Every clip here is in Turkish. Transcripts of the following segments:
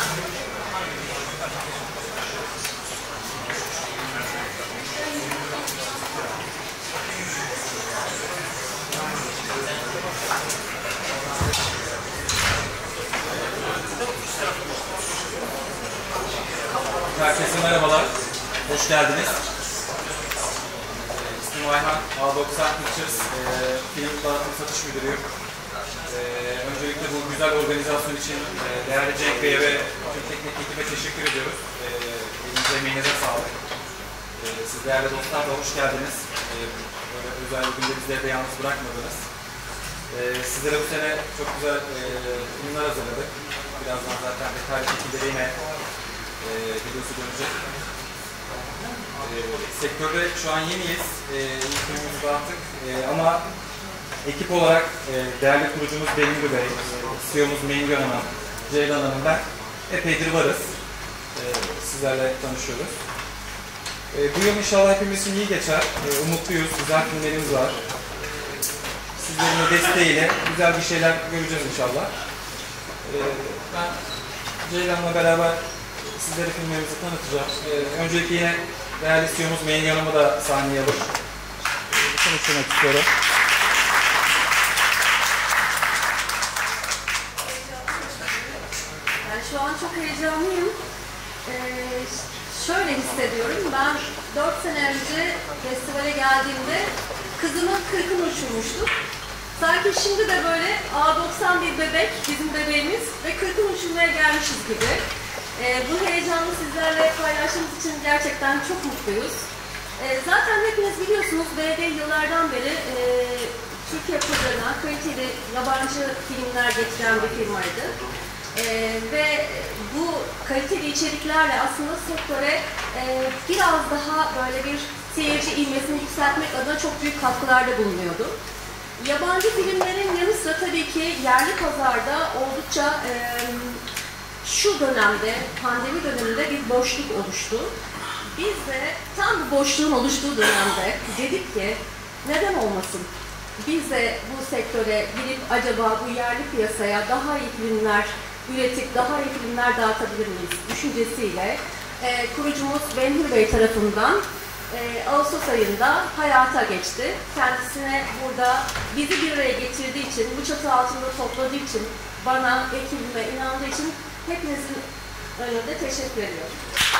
Herkese merhabalar, hoş geldiniz. İsmim Ayhan, A90 Pictures film dağıtım satış müdürüyüm. Öncelikle bu güzel organizasyon için değerli Cenk Bey'e ve tüm teknik ekibe teşekkür ediyoruz. Elinize emeğinize sağlık. Siz değerli dostlar da hoş geldiniz. Böyle özel bir günde bizleri de yalnız bırakmadınız. Sizlere bu sene çok güzel filmler hazırladık. Birazdan zaten detaylı şekilde yine videosu dönecek. Sektörde şu an yeniyiz. İlk filmimizi dağıttık. Ama ekip olarak değerli kurucumuz Bengü Bey, CEO'muz Mengü Hanım, Ceylan Hanım, ben epeydir varız. Sizlerle tanışıyoruz. Bu yıl inşallah hepimiz için iyi geçer. Umutluyuz, güzel filmlerimiz var. Sizlerin de desteğiyle güzel bir şeyler göreceğiz inşallah. Ben Ceylan'la beraber sizlere filmlerimizi tanıtacağım. Öncelikle yine değerli CEO'muz Mengü Hanım'ı da sahneye alıp konuşmak istiyorum. Yani şu an çok heyecanlıyım. Şöyle hissediyorum. Ben 4 sene önce festivale geldiğimde kızımın 40'ını uçurmuştuk. Sanki şimdi de böyle A90 bir bebek, bizim bebeğimiz ve 40'ını uçurmaya gelmişiz gibi. Bu heyecanı sizlerle paylaştığımız için gerçekten çok mutluyuz. Zaten hepiniz biliyorsunuz, BD yıllardan beri Türkiye pazarına kaliteli yabancı filmler getiren bir firmaydı. Ve bu kaliteli içeriklerle aslında sektöre biraz daha böyle bir seyirci ilmesini yükseltmek adına çok büyük katkılarda bulunuyordu. Yabancı filmlerin yanı sıra tabii ki yerli pazarda oldukça şu dönemde, pandemi döneminde bir boşluk oluştu. Biz de tam bu boşluğun oluştuğu dönemde dedik ki neden olmasın? Biz de bu sektöre girip acaba bu yerli piyasaya daha iyi filmler üretip daha iyi filmler dağıtabilir miyiz düşüncesiyle kurucumuz Benhur Bey tarafından Ağustos ayında hayata geçti. Kendisine burada bizi bir araya getirdiği için, bu çatı altında topladığı için, bana, ekibime inandığı için hepinizin önünde teşekkür ediyorum.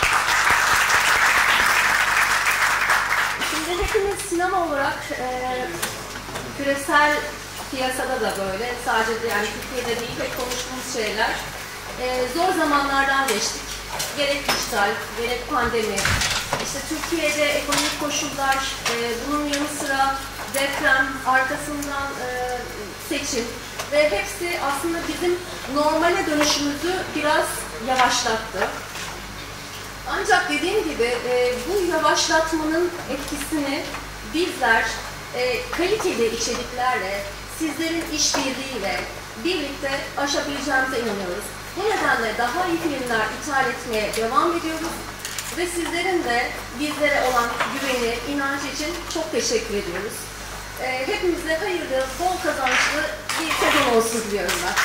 Şimdi hepimiz sinema olarak küresel piyasada da böyle, sadece yani Türkiye'de değil pek konuştuğumuz şeyler, zor zamanlardan geçtik. Gerek dijital, gerek pandemi, işte Türkiye'de ekonomik koşullar, bunun yanı sıra deprem, arkasından seçim ve hepsi aslında bizim normale dönüşümüzü biraz yavaşlattı. Ancak dediğim gibi bu yavaşlatmanın etkisini bizler kaliteli içeriklerle, sizlerin işbirliğiyle birlikte aşabileceğimize inanıyoruz. Bu nedenle daha iyi filmler ithal etmeye devam ediyoruz ve sizlerin de bizlere olan güveni, inancı için çok teşekkür ediyoruz. Hepimize hayırlı, bol kazançlı bir sezon olsun diliyorum ben.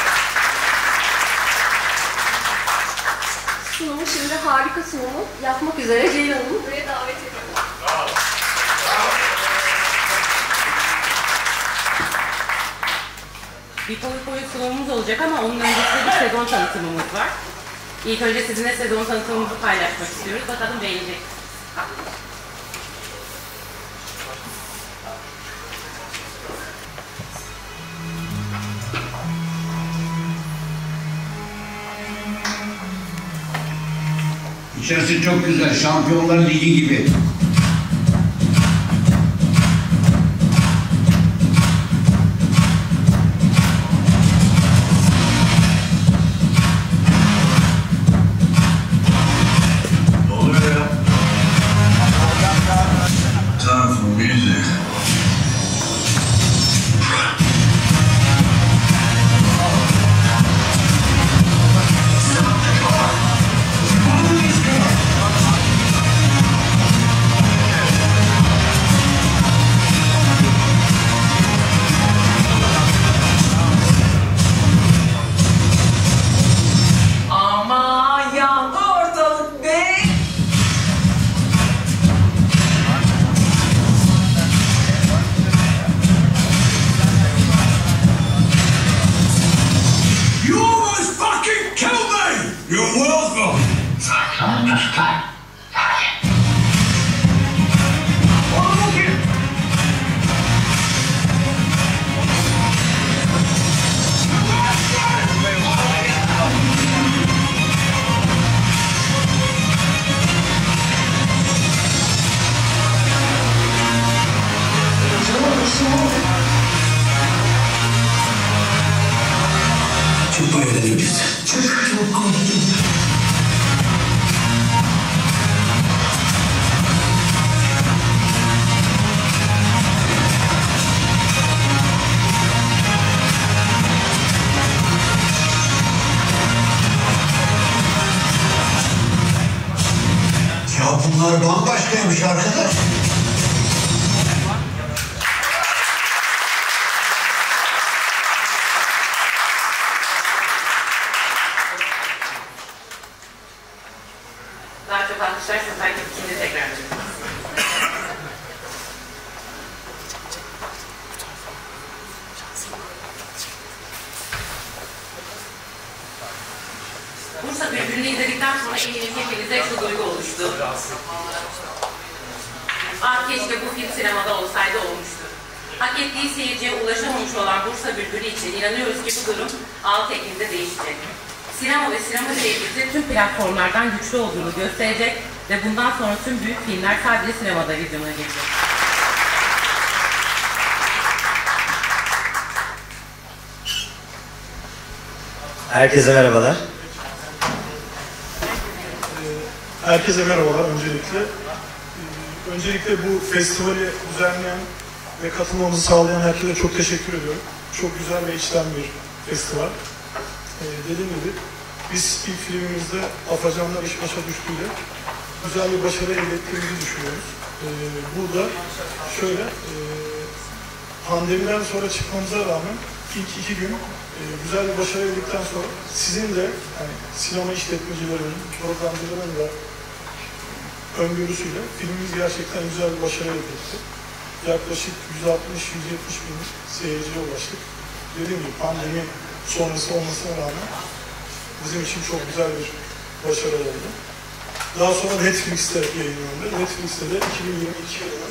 Sunumu şimdi harika sunumu yapmak üzere Ceylan Hanım'ı buraya davet ediyorum. Bravo. Bir PowerPoint sunumumuz olacak ama onun öncesinde bir sezon tanıtımımız var. İlk önce sizinle sezon tanıtımımızı paylaşmak istiyoruz. Bakalım beğenecek. İçerisi çok güzel, Şampiyonlar Ligi gibi. You will go. Sakin olun çocuklar. Sakin. Çok eğlendik biz. Çok korktum. Ya bunlar bambaşkaymış arkadaş. Daha çok alkışlarsanız belki ikiniz tekrar edin. Bursa Bülbülü'nü izledikten sonra eminim hepinize şu duygu oluştu. Ah keşke bu film sinemada olsaydı olmuştu. Hak ettiği seyirciye ulaşamamış olan Bursa Bülbülü için inanıyoruz ki bu durum 6 Ekim'de değişecek. Sinema ve sinema seyircisi tüm platformlardan güçlü olduğunu gösterecek ve bundan sonra tüm büyük filmler sadece sinemada vizyona girecek. Herkese merhabalar. Herkese merhabalar öncelikle. Öncelikle bu festivali düzenleyen ve katılmamızı sağlayan herkese çok teşekkür ediyorum. Çok güzel ve içten bir festival. Dediğim gibi biz ilk filmimizde Afacanlar İş Başa Düştü'yle güzel bir başarı elde ettiğimizi düşünüyoruz. Burada şöyle, pandemiden sonra çıkmamıza rağmen ilk 2 gün güzel bir başarı edildikten sonra sizin de yani sinema işletmecilerinin, programcıların da öngörüsüyle filmimiz gerçekten güzel bir başarı elde etti. Yaklaşık 160-170 bin seyirciye ulaştık. Dediğim gibi pandemi sonrası olmasına rağmen bizim için çok güzel bir başarı oldu. Daha sonra Netflix'te yayınlandı. Netflix'te de 2022 yılının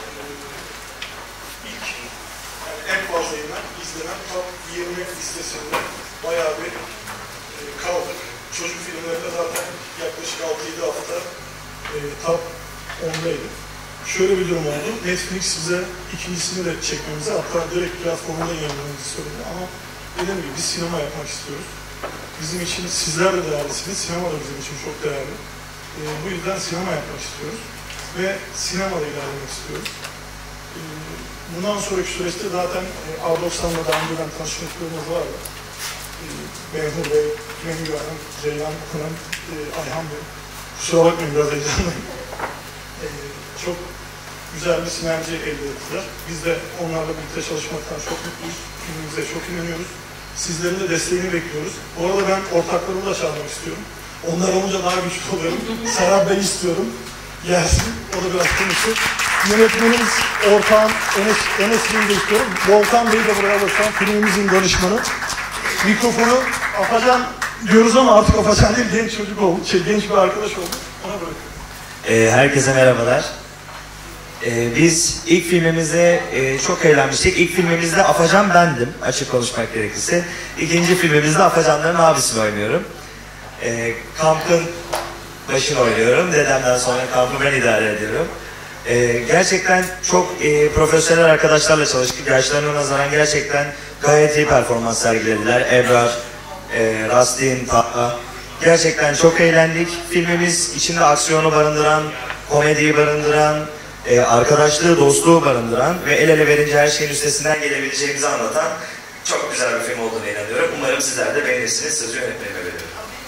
ilk, yani en fazla izlenen Top 20 listesinde bayağı bir kaldık. Çocuk filmlerinde zaten yaklaşık 6-7 hafta Top 10'daydı. Şöyle bir durum oldu. Netflix size ikincisini de çekmemizi, hatta direkt platformda yayınlamamızı söyledi. Ama dediğim gibi biz sinema yapmak istiyoruz. Bizim için sizler de değerlisiniz. Sinema da bizim için çok değerli. Bu yüzden sinema yapmak istiyoruz. Ve sinemada ilerlemek istiyoruz. Bundan sonraki süreçte zaten A90'la daha önceden tanışmışlığımız vardı. Benhur Bey, Mengü Hanım, Ceylan Hanım, Ayhan Bey. Kusura bakmayın biraz heyecanlıyım. Çok güzel bir sinerji elde ettiler. Biz de onlarla birlikte çalışmaktan çok mutluyuz. Filmimize çok inanıyoruz. Sizlerin de desteğini bekliyoruz. Bu arada ben ortaklarımı da çağırmak istiyorum. Onlar olunca daha güçlü oluyorum. Serhat Bey istiyorum. Gelsin. O da biraz konuşsun. Yönetmenimiz ortağım Enes Bey'i de istiyorum. Volkan Bey'i de buraya alırsan filmimizin danışmanı. Mikrofonu Afacan diyoruz ama artık Afacan değil, genç çocuk oldu. Genç bir arkadaş oldu. Ona bırakıyorum. Herkese merhabalar. Biz ilk filmimizde çok eğlenmiştik. İlk filmimizde Afacan bendim, açık konuşmak gerekirse. İkinci filmimizde Afacanların abisini oynuyorum. Kampın başını oynuyorum. Dedemden sonra kampı ben idare ediyorum. Gerçekten çok profesyonel arkadaşlarla çalıştık. Yaşlarına nazaran gerçekten gayet iyi performans sergilediler. Ebrar, Rastin, Taha. Gerçekten çok eğlendik. Filmimiz içinde aksiyonu barındıran, komediyi barındıran, arkadaşlığı, dostluğu barındıran ve el ele verince her şeyin üstesinden gelebileceğimizi anlatan çok güzel bir film olduğuna inanıyorum. Umarım sizler de beğenirsiniz. Sözü yönetmenime veriyorum.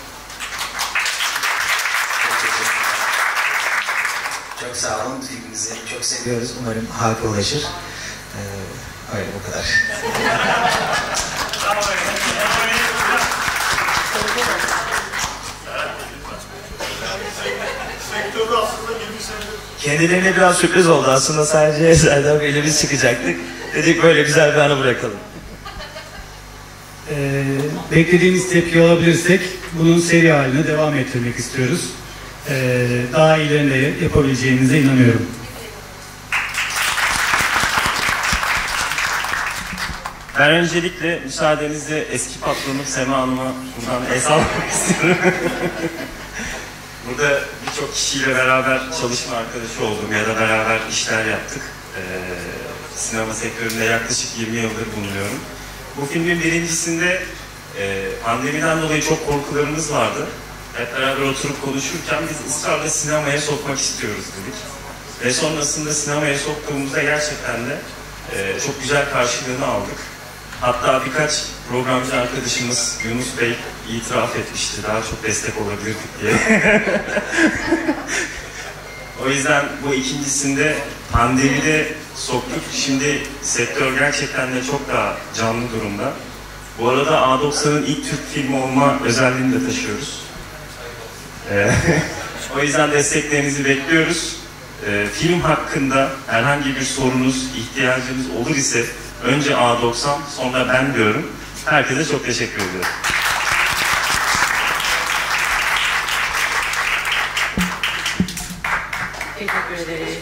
Çok sağ olun. Filmimizi çok seviyoruz. Umarım halka ulaşır. Öyle bu kadar. Kendilerine biraz sürpriz oldu. Aslında sadece Serdar Bey'le biz çıkacaktık. Dedik böyle güzel bir anı bırakalım. beklediğimiz tepki alabilirsek bunun seri haline devam ettirmek istiyoruz. Daha iyilerini de yapabileceğimize inanıyorum. Ben öncelikle müsaadenizle eski patronum Sema Hanım'a buradan el salmak istiyorum. Burada birçok kişiyle beraber çalışma arkadaşı oldum ya da beraber işler yaptık. Sinema sektöründe yaklaşık 20 yıldır bulunuyorum. Bu filmin birincisinde pandemiden dolayı çok korkularımız vardı. Hep beraber oturup konuşurken biz ısrarla sinemaya sokmak istiyoruz dedik. Ve sonrasında sinemaya soktuğumuzda gerçekten de çok güzel karşılığını aldık. Hatta birkaç programcı arkadaşımız Yunus Bey itiraf etmişti, daha çok destek olabilirdik diye. O yüzden bu ikincisinde pandemide soktuk. Şimdi sektör gerçekten de çok daha canlı durumda. Bu arada A90'ın ilk Türk filmi olma özelliğini de taşıyoruz. O yüzden desteklerinizi bekliyoruz. Film hakkında herhangi bir sorunuz, ihtiyacınız olur ise önce A90, sonra ben diyorum. Herkese çok teşekkür ediyorum. Teşekkür ederiz.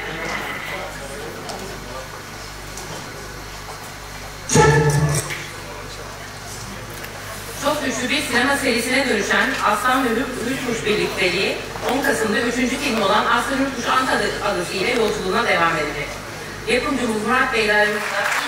Çok güçlü bir sinema serisine dönüşen Aslan ve Hürkuş birlikteliği 10 Kasım'da 3. film olan Aslan Hürkuş Ant Adası ile yolculuğuna devam edecek. Yapımcımız Murat Bey'le aramızda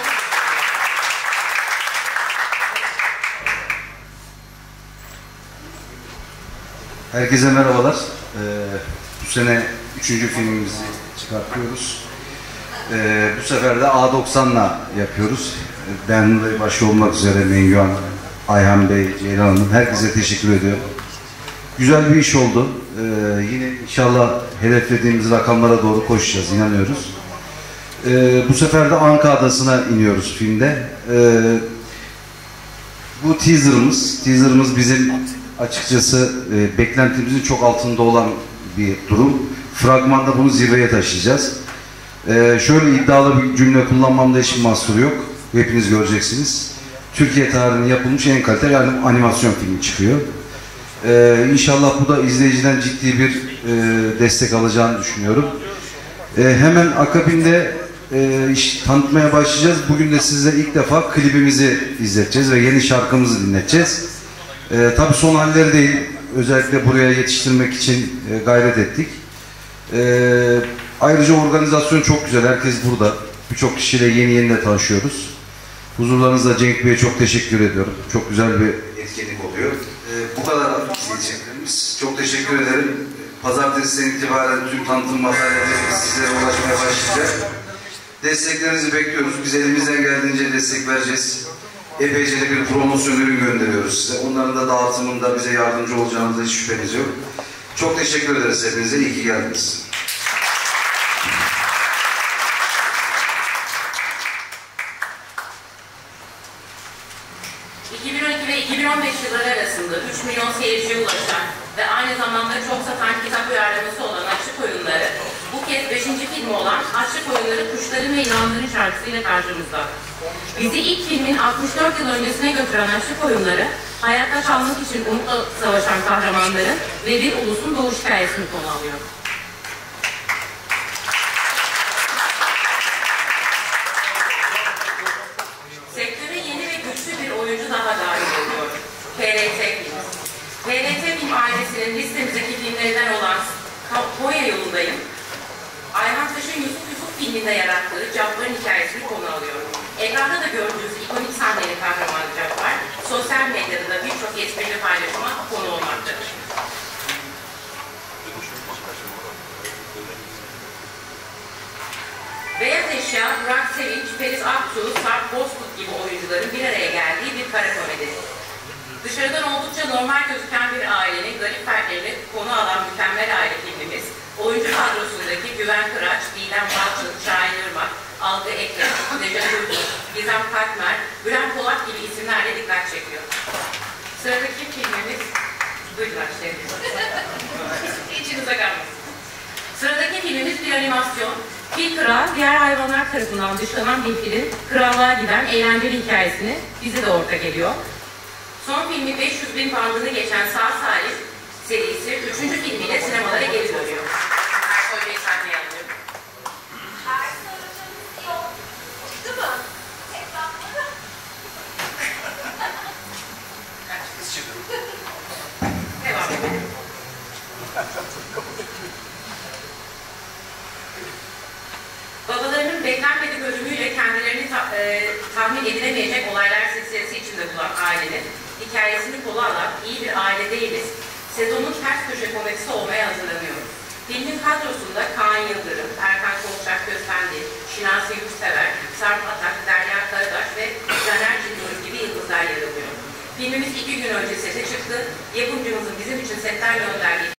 herkese merhabalar. Bu sene 3. filmimizi çıkartıyoruz. Bu sefer de A90'la yapıyoruz. Ben ve başta olmak üzere Mengü Hanım, Ayhan Bey, Ceylan Hanım, herkese teşekkür ediyorum. Güzel bir iş oldu. Yine inşallah hedeflediğimiz rakamlara doğru koşacağız, inanıyoruz. Bu sefer de Anka Adası'na iniyoruz filmde. Bu teaserımız bizim açıkçası beklentimizin çok altında olan bir durum. Fragmanda bunu zirveye taşıyacağız. Şöyle iddialı bir cümle kullanmamda hiçbir mahsur yok. Hepiniz göreceksiniz. Türkiye tarihinin yapılmış en kaliteli animasyon filmi çıkıyor. İnşallah bu da izleyiciden ciddi bir destek alacağını düşünüyorum. Hemen akabinde tanıtmaya başlayacağız. Bugün de size ilk defa klibimizi izleteceğiz ve yeni şarkımızı dinleteceğiz. Tabii son halleri değil, özellikle buraya yetiştirmek için gayret ettik. Ayrıca organizasyon çok güzel, herkes burada. Birçok kişiyle yeni de tanışıyoruz. Huzurlarınızda Cenk Bey'e çok teşekkür ediyorum. Çok güzel bir etkinlik oluyor. Bu kadar izleyeceklerimiz. Çok teşekkür ederim. Pazartesi'den itibaren tüm tanıtım materyallerimiz sizlere ulaşmaya başlayacak. Desteklerinizi bekliyoruz. Biz elimizden geldiğince destek vereceğiz. Epeyce de bir promosyon ürün gönderiyoruz size. Onların da dağıtımında bize yardımcı olacağınızda hiç şüpheniz yok. Çok teşekkür ederiz hepinize. İyi ki geldiniz. ve 2015 yılları arasında 3 milyon seyirciye ulaşan ve aynı zamanda çok satan kitap uyarlaması olan Açlık Oyunları, bu kez 5. filmi olan Açlık Oyunları Kuşların ve İnanların şarkısıyla karşımızda. Bizi ilk filmin 64 yıl öncesine götüren Açlık Oyunları, hayatta kalmak için umutla savaşan kahramanların ve bir ulusun doğuş hikayesini konu alıyor. Sektöre yeni ve güçlü bir oyuncu daha dahil oluyor. PRT Film. PRT Film ailesinin listemizdeki filmlerinden olan Konya Yolundayım, Ayhan Taş'ın Yusuf filminde yarattığı Cabbar'ın hikayesini konu alıyor. Ekranda da gördüğünüz ikonik sahnenin kahramanı Cabbar, sosyal medyada da birçok esprili paylaşıma konu olmaktadır. Beyaz Eşya, Burak Sevinç, Feris Aktuğ, Sarp Bozkurt gibi oyuncuların bir araya geldiği bir kara komedi. Dışarıdan oldukça normal gözüken bir ailenin garip fertlerini konu alan mükemmel aile filmimiz, oyuncu kadrosundaki Güven Kıraç, Didem Balçın, Şahin Irmak, Algı Ekrem, Necat Uygur, Gizem Kalkmer, Bülent Polat gibi isimlerle dikkat çekiyor. Sıradaki filmimiz, buyurun başlayalım. İçinize kalmasın. Sıradaki filmimiz bir animasyon. Fil Kral, diğer hayvanlar tarafından dışlanan bir filin krallığa giden eğlenceli hikayesini bize de ortak ediyor. Son filmi 500.000 bandını geçen Sağ Salim serisi 3. filmiyle sinemalara geri dönüyor. Ersoy Bey sahneye alıyor. Çıktı mı? Devam edelim. Babalarının beklenmedik ölümüyle kendilerini tahmin edilemeyecek olaylar silsilesi içinde bulan ailenin hikayesini kola alan iyi bir aile değiliz. Sezonun ters köşe komedisi olmaya hazırlanıyoruz. Filmin kadrosunda Kaan Yıldırım, Erkan Kolçak Köstendi, Şinasi Yurtsever, Sarp Atak, Derya Karadaş ve Caner Cindor gibi yıldızlar yer alıyor. Filmimiz 2 gün önce sete çıktı. Yapımcımızın bizim için setten gönderdiği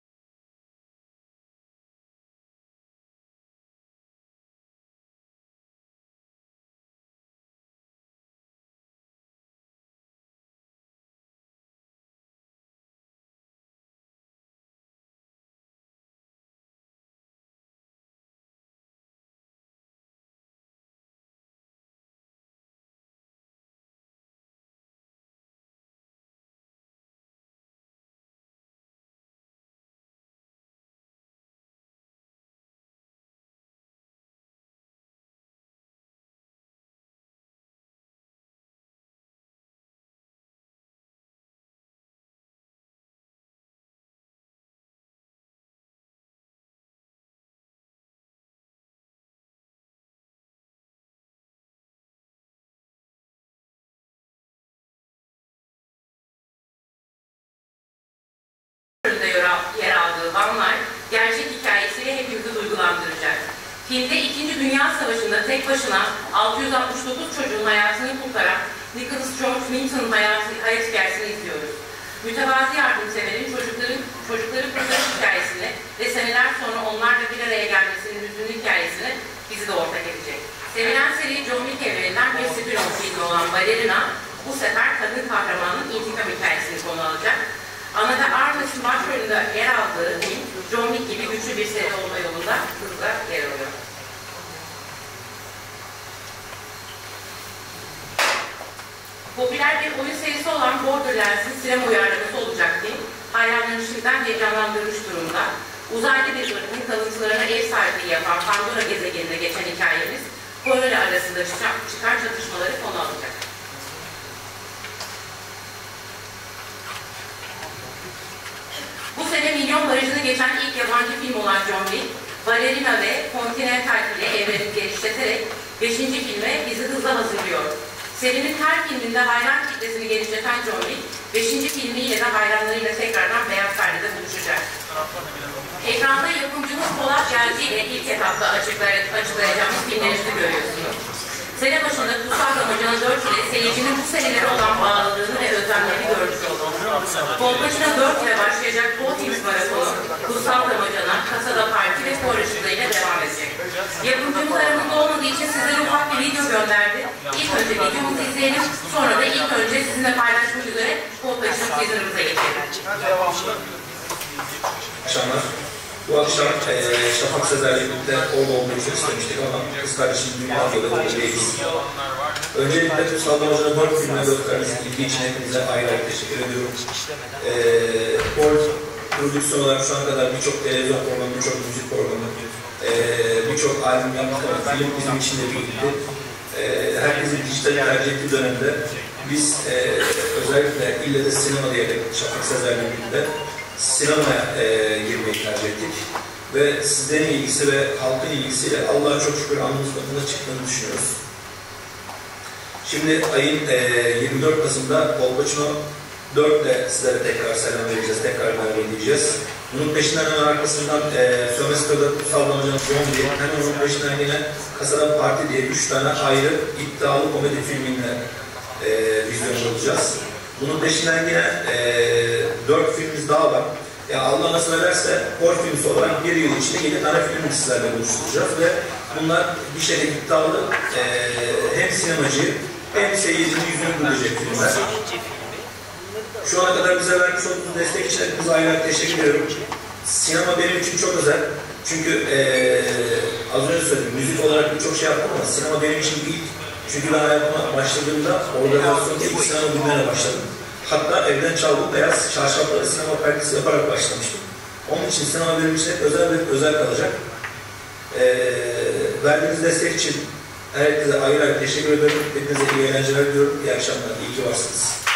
yer aldığı Vanlar gerçek hikayesiyle hepimizi duygulandıracak. Filmde 2. Dünya Savaşı'nda tek başına 669 çocuğun hayatını kurtaran Nicholas George Winton'un hayat hikayesini izliyoruz. Mütevazi yardımseverin çocukları kurtarış hikayesini ve seneler sonra onlarla bir araya gelmesinin hüzünlü hikayesini bizi de ortak edecek. Sevilen seri John Wick evreninden bir spin-off filmi olan Ballerina bu sefer kadın kahramanın intikam hikayesini konu alacak. Anna Armas'ın başrolünde yer aldığı film, John Wick gibi güçlü bir seri olma yolunda hızla yer alıyor. Popüler bir oyun serisi olan Borderlands'in sinema uyarlaması olacak film, hayranlarını şimdiden heyecanlandırmış durumda. Uzaylı bir ırkın kalıntılarına ev sahipliği yapan Pandora gezegeninde geçen hikayemiz, koloni arasında çıkan çatışmaları konu alacak. Bu sene milyon barajını geçen ilk yabancı film olan John Wick, Ballerina ve Continental ile evrenini genişleterek 5. filme bizi hızla hazırlıyor. Serinin her filminde hayran kitlesini genişleten John Wick, 5. filmiyle de hayranlarıyla tekrardan beyaz perdede buluşacak. Ekranda yapımcımız Polat Gelci ile ilk etapta açıklayacağımız filmlerimizi görüyorsunuz. Sene başında Kutsal Ramazan 4 ile seyircinin bu senelere olan bağlılığını ve özlemlerini görmüş olduk. Kolpaçina 4 ile başlayacak Botings Maratonu, Kutsal Ramazan'a, Kasada Parti ve Kore ile devam edecek. Yapımcımız aramızda olmadığı için sizlere ufak bir video gönderdi. İlk önce videomuzu izleyelim, sonra da ilk önce sizinle paylaşmak üzere Kolpaçina teaserımıza geçelim. Akşamlar. Bu akşam Şafak Sezer'le birlikte orada olmayı çok istemiştik ama kız kardeşim dünya yolunda değiliz. Öncelikle Kutsal Ramazan'a 4 filmine 4 kardeşim ilgi için hepinize ayrı ayrı teşekkür ediyorum. Prodüksiyon olarak şu ana kadar birçok televizyon programı, birçok müzik programı, birçok albüm yaptık ama film bizim için de büyüktü. Herkesin dijital tercih ettiği dönemde biz özellikle ille de sinema diyerek Şafak Sezer'le birlikte sinemaya girmeyi tercih ettik. Ve sizlerin ilgisi ve halkın ilgisiyle Allah'a çok şükür alnımız bakımda çıktığını düşünüyoruz. Şimdi ayın 24 Kasım'da Kolpaçino 4'te sizlere tekrar selam vereceğiz, tekrar merhaba diyeceğiz. Bunun peşinden hemen arkasından Sömestır'da Kutsal Ramazan John diye, hemen onun peşinden yine Kasada Parti diye 3 tane ayrı iddialı komedi filminle vizyonda olacağız. Bunun peşinden yine 4 filmimiz daha var. Yani Allah nasip ederse Kor filmisi olarak bir yıl içinde 7 tane film sizlerle buluşturacağız ve bunlar bir şeyde iddialı hem sinemacı hem seyircinin yüzünü gülecek filmler. Şu ana kadar bize vermiş olduğunuz destek için hepinize ayrı teşekkür ediyorum. Sinema benim için çok özel. Çünkü az önce söyledim, müzik olarak birçok şey yaptım ama sinema benim için ilk. Çünkü ben hayatıma başladığımda organizasyonda ilk sinema filmlerine başladım. Hatta evden çaldığım beyaz çarşafları sinema perdesi yaparak başlamıştım. Onun için sinema benim için özel kalacak. Verdiğiniz destek için herkese ayrı ayrı teşekkür ederim. Hepinize iyi eğlenceler diliyorum. İyi akşamlar. İyi ki varsınız.